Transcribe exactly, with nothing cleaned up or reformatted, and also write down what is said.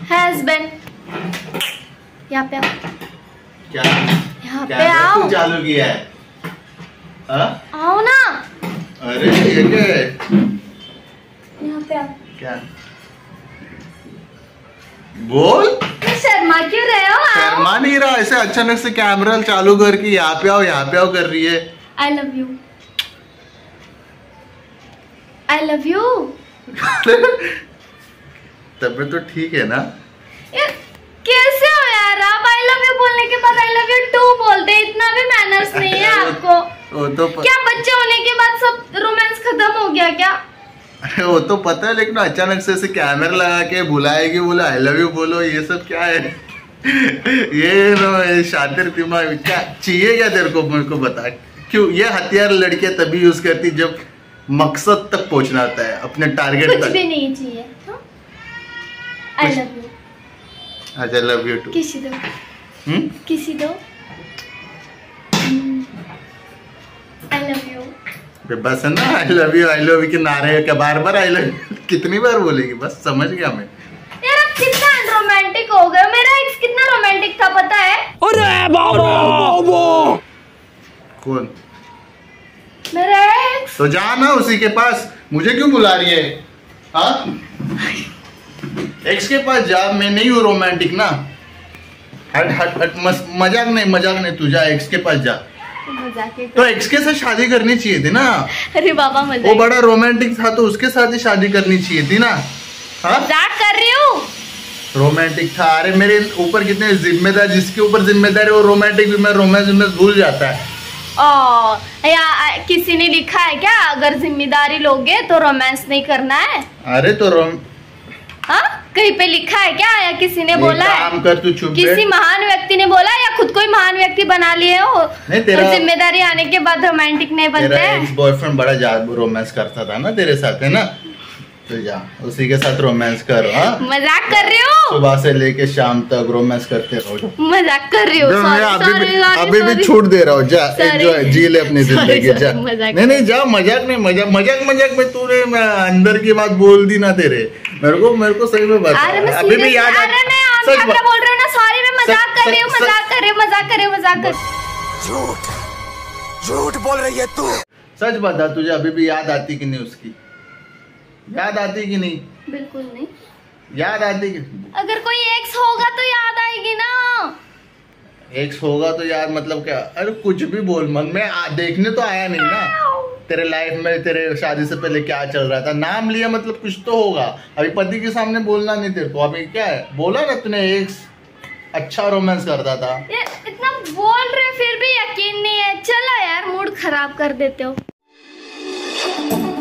Husband यहाँ पे आओ। क्या यहाँ पे आओ। चालू किया है? हाँ? आओ ना। अरे ये क्या है? यहाँ पे आओ। क्या बोल? शर्मा क्यों रहे हो? शर्मा नहीं रहा, ऐसे अचानक से कैमरा चालू करके यहाँ पे आओ यहाँ पे आओ कर रही है। I love you. I love you. तब तो ठीक है ना यार कैसे हो यार आप? आई लव यू बोलने के बाद आई लव यू टू बोलते, इतना भी मैनर्स नहीं है आपको। वो तो प... क्या बच्चे होने के बाद सब रोमांस खत्म हो गया क्या? अरे वो तो पता है, लेकिन अचानक से ऐसे कैमरा लगा के बुलाएगी, बोलो आई लव यू बोलो, ये सब क्या है? ये ना शातिर दिमाग क्या चाहिए क्या तेरे को? मेरे को बता क्यों ये हथियार लड़कियां तभी यूज करती जब मकसद तक पहुंचना होता है, अपने टारगेट तक। कुछ भी नहीं चाहिए। I love you. अच्छा लव यू टू। किसी दो। हम्म किसी दो। I love you. बस है ना, I love you I love you के नारे क्या बार बार आई लव यू कितनी बार बोलेगी? बस समझ गया मैं। यार अब कितना रोमांटिक हो गया। मेरा एक्स कितना रोमांटिक था पता है? अरे बाबा। कौन? मेरा एक्स। तो जा ना उसी के पास, मुझे क्यों बुला रही है? हाँ एक्स के पास जा, मैं नहीं हूँ रोमांटिक ना। हट हट हट मजाक नहीं मजाक नहीं, तू जा एक्स के पास जा। मजाक तो एक्स के साथ शादी करनी चाहिए थी ना। अरे बाबा मजाक। वो बड़ा रोमांटिक था तो उसके साथ ही शादी करनी चाहिए थी ना। हाँ मजाक कर रही हूँ। रोमांटिक था। अरे मेरे ऊपर कितने जिम्मेदार, जिसके ऊपर जिम्मेदारी वो रोमांटिक भी मैं रोमांस में भूल जाता है। ओ या किसी ने लिखा है क्या अगर जिम्मेदारी लोगे तो रोमांस नहीं करना है? अरे तो रोम हाँ कहीं पे लिखा है क्या या किसी ने बोला है? काम कर तू चुप बैठ। किसी महान व्यक्ति ने बोला या खुद को ही महान व्यक्ति बना लिए हो? नहीं तेरा तो जिम्मेदारी आने के बाद रोमांटिक नहीं बनते तेरा हैं। एक्स बॉयफ्रेंड बड़ा ज्यादा रोमांस करता था ना तेरे साथ, है ना? तो जा उसी के साथ रोमांस करो। हाँ मजाक कर रही हो। सुबह से लेके शाम तक रोमांस करते रहो। मजाक कर रही हो। अभी भी अभी भी छूट दे रहा हूँ, जा एंजॉय जी ले अपनी जिंदगी जा। नहीं नहीं जा, मजाक नहीं मजाक मजाक मजाक में तूने अंदर की बात बोल दी ना तेरे। मेरे को मेरे को सही में बता, अभी भी याद बोल रही हूँ ना। सॉरी मैं मजाक कर रही हूँ मजाक कर रही हूँ मजाक कर रही हूँ मजाक कर। झूठ झूठ बोल रही है तू। सच बता, तुझे अभी भी याद आती कि नहीं? उसकी याद आती कि नहीं? बिल्कुल नहीं याद आती कि? अगर कोई एक्स होगा तो याद आएगी ना। एक्स होगा तो याद मतलब क्या? अरे कुछ भी बोल, मन में आ, देखने तो आया नहीं ना तेरे लाइफ में, तेरे शादी से पहले क्या चल रहा था। नाम लिया मतलब कुछ तो होगा। अभी पति के सामने बोलना नहीं तेरे को। अभी क्या है बोला ना तूने, एक्स अच्छा रोमांस करता था। ये इतना बोल रहे फिर भी यकीन नहीं है। चलो यार मूड खराब कर देते हो।